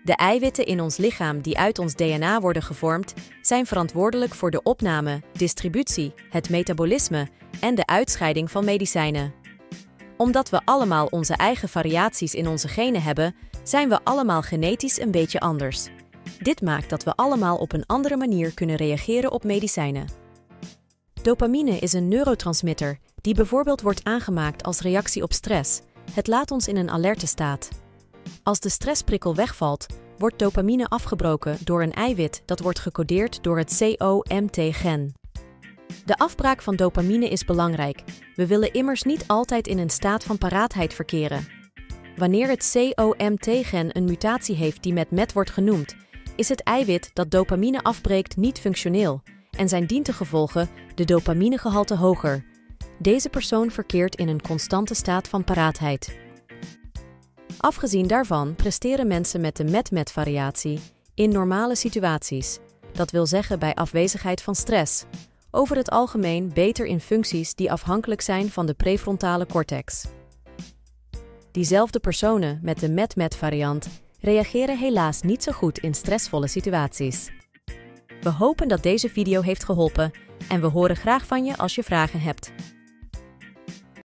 De eiwitten in ons lichaam die uit ons DNA worden gevormd, zijn verantwoordelijk voor de opname, distributie, het metabolisme en de uitscheiding van medicijnen. Omdat we allemaal onze eigen variaties in onze genen hebben, zijn we allemaal genetisch een beetje anders. Dit maakt dat we allemaal op een andere manier kunnen reageren op medicijnen. Dopamine is een neurotransmitter die bijvoorbeeld wordt aangemaakt als reactie op stress. Het laat ons in een alerte staat. Als de stressprikkel wegvalt, wordt dopamine afgebroken door een eiwit dat wordt gecodeerd door het COMT-gen. De afbraak van dopamine is belangrijk. We willen immers niet altijd in een staat van paraatheid verkeren. Wanneer het COMT-gen een mutatie heeft die met MET wordt genoemd, is het eiwit dat dopamine afbreekt niet functioneel en zijn dientengevolge de dopaminegehalte hoger. Deze persoon verkeert in een constante staat van paraatheid. Afgezien daarvan presteren mensen met de MET-MET-variatie in normale situaties, dat wil zeggen bij afwezigheid van stress, over het algemeen beter in functies die afhankelijk zijn van de prefrontale cortex. Diezelfde personen met de MET-MET-variant reageren helaas niet zo goed in stressvolle situaties. We hopen dat deze video heeft geholpen en we horen graag van je als je vragen hebt.